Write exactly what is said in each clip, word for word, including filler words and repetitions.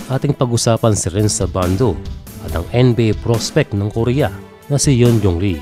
ating pag-usapan si Ren Sabando at ang N B A prospect ng Korea na si Yeonjong Lee.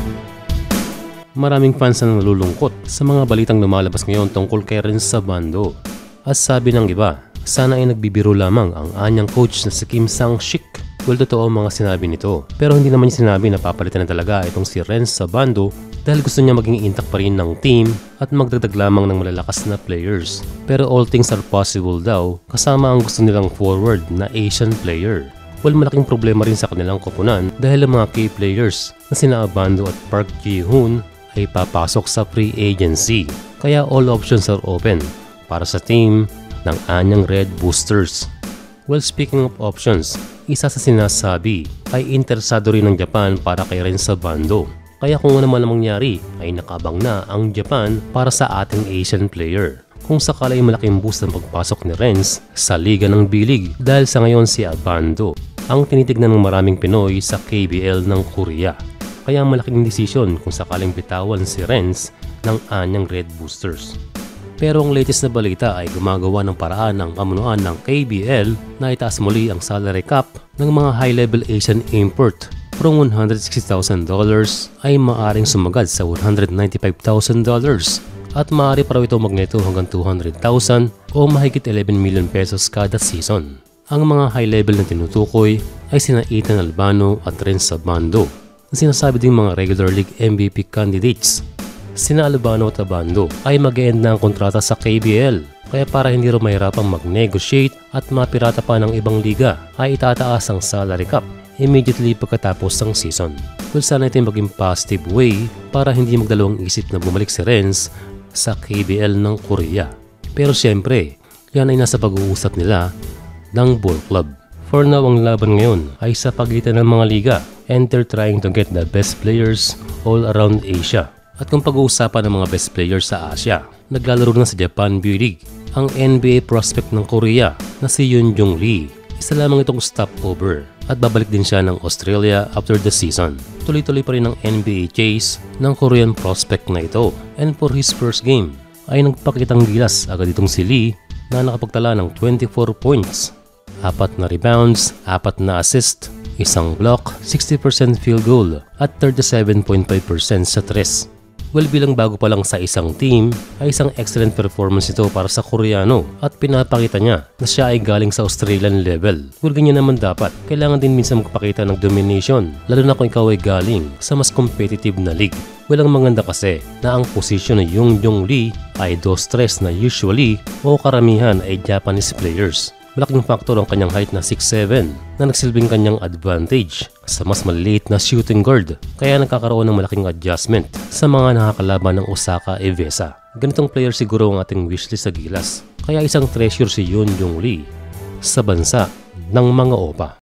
Maraming fans na nalulungkot sa mga balitang lumalabas ngayon tungkol kay Ren Sabando. At sabi ng iba, sana ay nagbibiro lamang ang anyang coach na si Kim Sang-sik. Well, totoo ang mga sinabi nito. Pero hindi naman niya sinabi na papalitan na talaga itong si Ren Sabando dahil gusto niya maging intact pa rin ng team at magdagdag lamang ng malalakas na players. Pero all things are possible daw kasama ang gusto nilang forward na Asian player. Well, malaking problema rin sa kanilang koponan dahil ang mga key players na sina Abando at Park Ji-hoon ay papasok sa free agency. Kaya all options are open para sa team ng anyang Red Boosters. Well, speaking of options, isa sa sinasabi ay interesado rin ng Japan para kay Ren Sabando. Kaya kung ano man ang mangyari ay nakabang na ang Japan para sa ating Asian player. Kung sakala ay malaking boost ang pagpasok ni Renz sa Liga ng B-League dahil sa ngayon si Abando ang tinitignan ng maraming Pinoy sa K B L ng Korea. Kaya malaking desisyon kung sakaling bitawan si Renz ng anyang Red Boosters. Pero ang latest na balita ay gumagawa ng paraan ng pamunuan ng K B L na itaas muli ang salary cap ng mga high-level Asian import from one hundred sixty thousand dollars ay maaaring sumagad sa one hundred ninety-five thousand dollars at maaari pa raw ito magneto hanggang two hundred thousand o mahigit eleven million pesos kada season. Ang mga high-level na tinutukoy ay sina Ethan Albano at Ren Sabando na sinasabi ding mga regular league M V P candidates. Sina Albano at Abando ay mag-e-end na ang kontrata sa K B L, kaya para hindi rin mahirapang mag-negotiate at mapirata pa ng ibang liga ay itataas ang salary cap immediately pagkatapos ng season. Well, sana ito maging positive way para hindi magdalawang isip na bumalik si Renz sa K B L ng Korea. Pero siyempre, yan ay nasa pag-uusap nila ng ball club. For now, ang laban ngayon ay sa pagitan ng mga liga and they're trying to get the best players all around Asia. At kung pag-uusapan ng mga best players sa Asia, naglalaro na sa Japan B-League ang N B A prospect ng Korea na si Yeonjong Lee. Isa lamang itong stopover at babalik din siya ng Australia after the season. Tuloy-tuloy pa rin ang N B A chase ng Korean prospect na ito. And for his first game ay nagpakitang gilas agad itong si Lee na nakapagtala ng twenty-four points, apat na rebounds, apat na assist, isang block, sixty percent field goal at thirty-seven point five percent sa tres. Well, bilang bago pa lang sa isang team, ay isang excellent performance ito para sa Koreano at pinapakita niya na siya ay galing sa Australian level. Well, ganyan naman dapat. Kailangan din minsan magpakita ng domination, lalo na kung ikaw ay galing sa mas competitive na league. Well, ang maganda kasi na ang posisyon ni Yeonjong Lee ay dos tres na usually o karamihan ay Japanese players. Malaking faktor ang kanyang height na six seven na nagsilbing kanyang advantage sa mas maliliit na shooting guard, kaya nagkakaroon ng malaking adjustment sa mga nakakalaban ng Osaka Evesa. Ganitong player siguro ang ating wishlist sa Gilas, kaya isang treasure si Yeonjong Lee sa bansa ng mga opa.